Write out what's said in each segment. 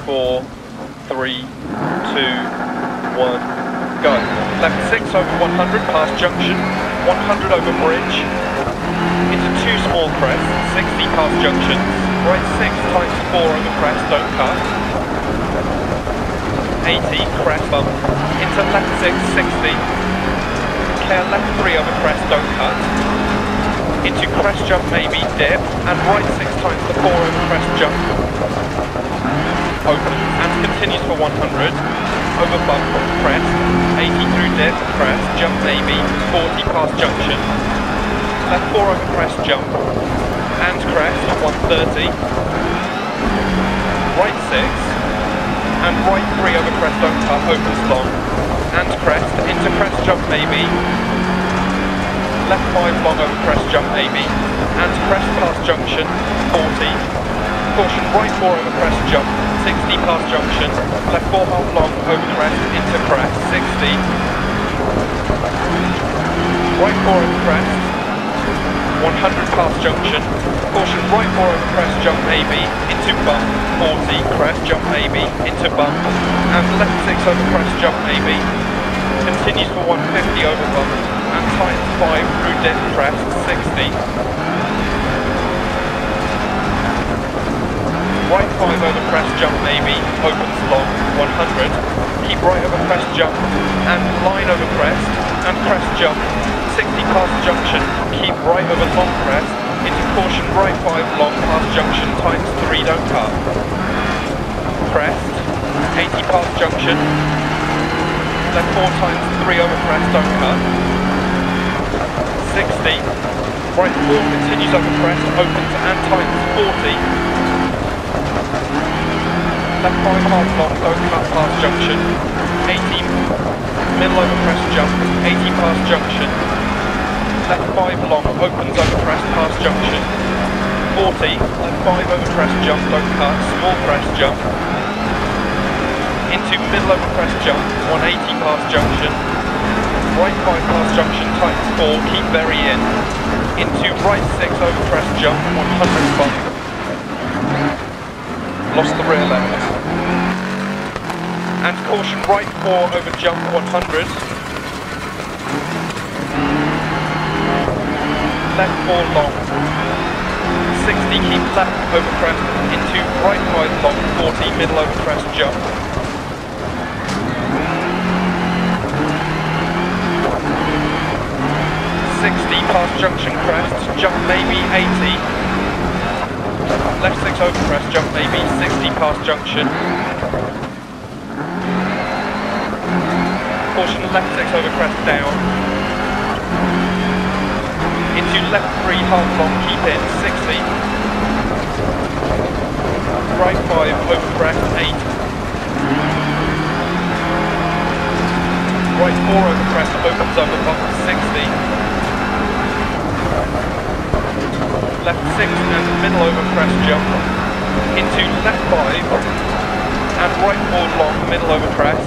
4, 3, 2, 1, go. Left 6 over 100 past junction, 100 over bridge, into 2 small crests, 60 past junction, right 6 times 4 over crest, don't cut, 80 crest bump, into left 6, 60, clear left 3 over crest, don't cut, into crest jump maybe, dip, and right 6 times the 4 over crest jump, open, and continues for 100, over bump, crest, 80 through dip, crest, jump maybe, 40 past junction, left 4 over crest jump, and crest, 130, right 6, and right 3 over crest don't cut, opens long, and crest, into crest jump maybe, left 5 long over crest jump maybe, and crest past junction, 40, caution right 4 over crest jump, 60 past junction, left 4 half long over crest, into crest, 60, right 4 over crest, 100 past junction, caution right 4 over crest jump maybe, into bump, 40, crest jump maybe, into bump, and left 6 over crest jump maybe, continues for 150 over bump, and tightens 5 through dip crest, 60, right 5 over crest jump maybe, opens long, 100, keep right over crest jump, and line over crest, and crest jump, 60 past junction, keep right over long crest, into caution right 5 long past junction, times 3 don't cut, crest, 80 past junction, left 4 times 3 over crest, don't cut, 60, right 4 continues over crest, opens and tightens 40, left 5 half long, don't cut past junction, 80, middle over crest jump, 80 past junction, left 5 long, opens over crest past junction, 40, left 5 over crest jump, don't cut, small crest jump, into middle over crest jump, 180 past junction, right 5 past junction, tightens 4, keep very in, into right 6 over crest jump, 100 bump, lost the rear left, and caution right 4 over jump, 100, left 4 long, 60 keep left over crest, into right 5 long, 40 middle over crest jump, 60 past junction crest, jump maybe 80, left 6 over crest, jump maybe 60 past junction, caution left 6 over crest down, into left 3 half long, keep in, 60, right 5 over crest, 8, right 4 over crest, opens over bump, 60, left 6 and middle over crest jump, into left 5 and right 4 long, middle over crest,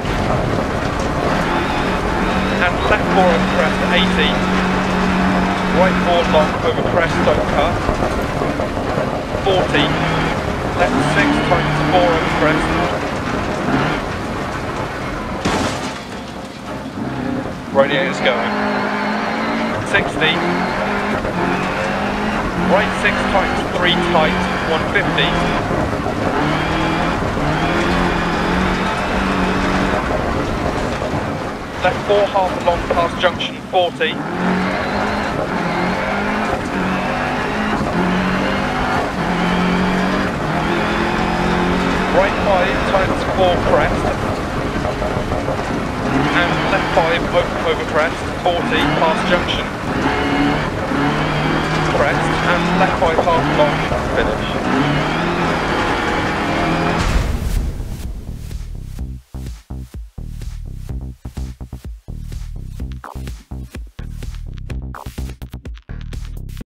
and left 4 over crest, 80, right 4 long over crest, don't cut, 40, left 6 times 4 over crest, radiator's going, 60, right 6 times 3 tight, 150, left 4 half long past junction, 40, right 5 times 4 crest, and left 5 over crest, 40 past junction, crest, and left 5 half long, finish.